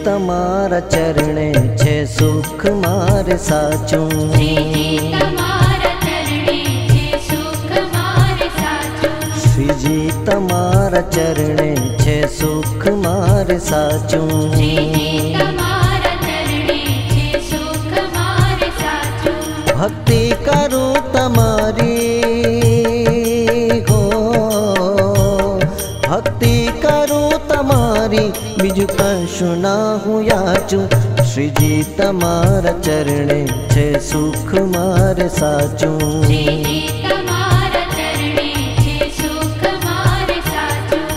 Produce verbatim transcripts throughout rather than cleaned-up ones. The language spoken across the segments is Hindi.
तमारा चरणे छे सुख मारे साचूं। श्रीजी तमारा चरणे छे सुख मारे साचूं। श्रीजी तमारा चरणे छे सुख मारे साचूं। श्रीजी तमारा चरणे छे सुख मारे साचूं। भक्ति करूं तमारी हो, भक्ति करूं तमारी बीजू कशु ना हूँ याचूं। श्रीजी तमारा चरणे छे सुख मारे साचूं। श्रीजी तमारा चरणे छे सुख मारे साचूं।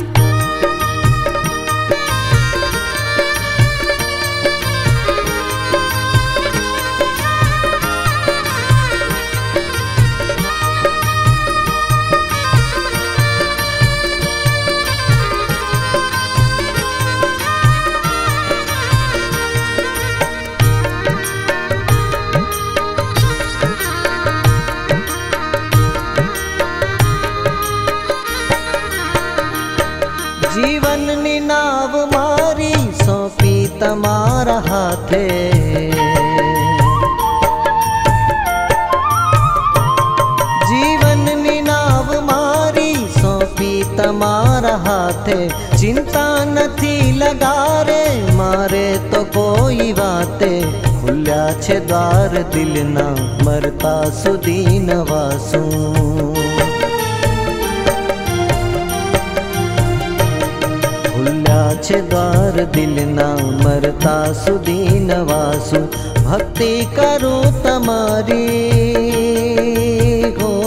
जीवन नी नाव मारी सौंपी तमारा हाथे। जीवन नी नाव मारी सौंपी तमारा हाथे। चिंता नथी लगारे मारे तो कोई वाते। खुल्या छे द्वार दिलना मरता सुधी नवासूं। खुल्या छे द्वार दिलना मरता सुधी नवासु। भक्ति करूं तमारी हो,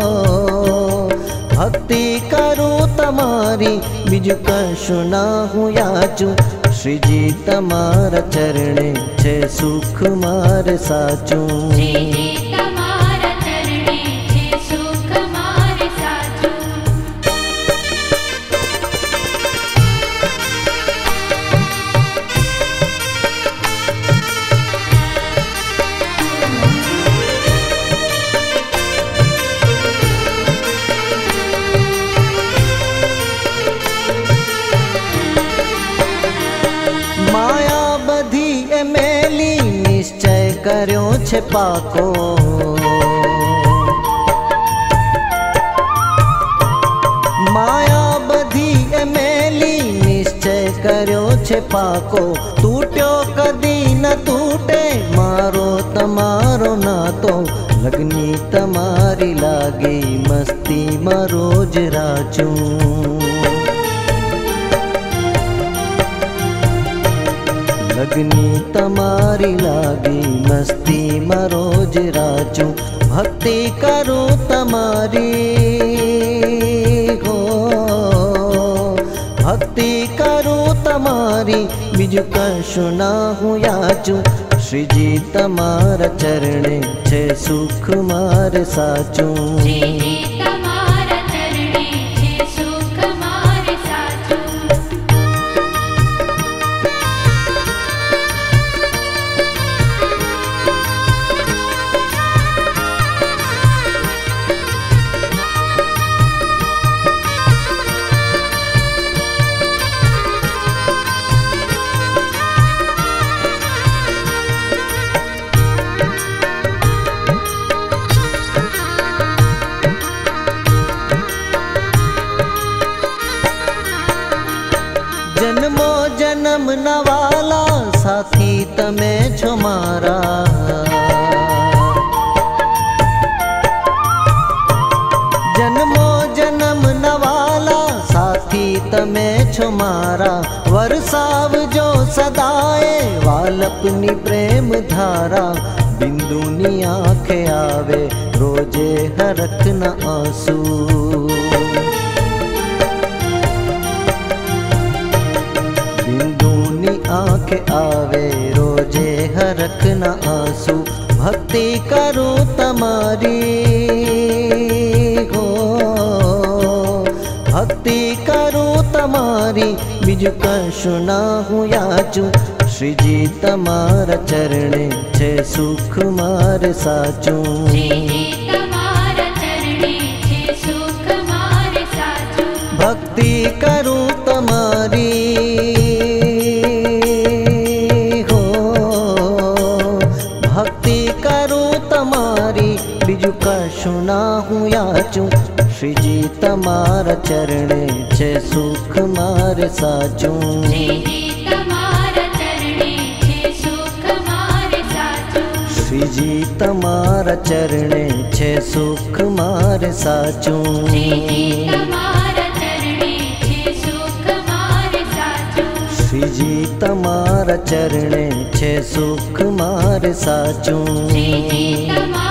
भक्ति करूं तमारी बीजू कशु ना हूँ याचूं। श्रीजी तमारा चरणे छे सुख मारे साचूं। श्रीजी तमारा चरणे छे सुख मारे साचूं। माया बधी ए मेली निश्चय कर्यो छे पाको। माया बधी ए मेली निश्चय कर्यो छे पाको। तूट्यो कदी न तूटे मारो तमारो नातो। लगनी तमारी लागी मस्ती में रोज राचूं। लगनी तमारी लागी मस्ती में रोज राचूं। भक्ति करूं तमारी हो, भक्ति करूं तमारी बीजू कशु ना हूँ याचूं। श्रीजी तमारा चरणे छे सुख मारे साचूं। श्रीजी तमारा चरणे छे सुख मारे साचूं। जन्मो जन्म नवाला साथी तमे छो मारा। जन्मो जन्म नवाला साथी तमे छो मारा। वरसावजो सदाए वालपनी प्रेम धारा। बिंदुनी आंखे आवे रोजे हरख न आंसू। आंखे आवे रोजे हरख न आंसू। भक्ति करूं तमारी हो, भक्ति करूं तमारी बीजू कशु ना हूँ याचूं। श्रीजी तमारा चरणे छे सुख मारे साचूं। श्रीजी तमारा चरणे छे सुख मारे साचूं। भक्ति करूं तमारी કશું ના હું યાચું શ્રીજી તમારા ચરણે છે સુખ મારે સાચું શ્રીજી તમારા ચરણે છે સુખ મારે સાચું શ્રીજી તમારા ચરણે છે સુખ મારે સાચું શ્રીજી તમારા ચરણે છે સુખ મારે સાચું શ્રીજી તમારા ચરણે છે સુખ મારે સાચું શ્રીજી તમારા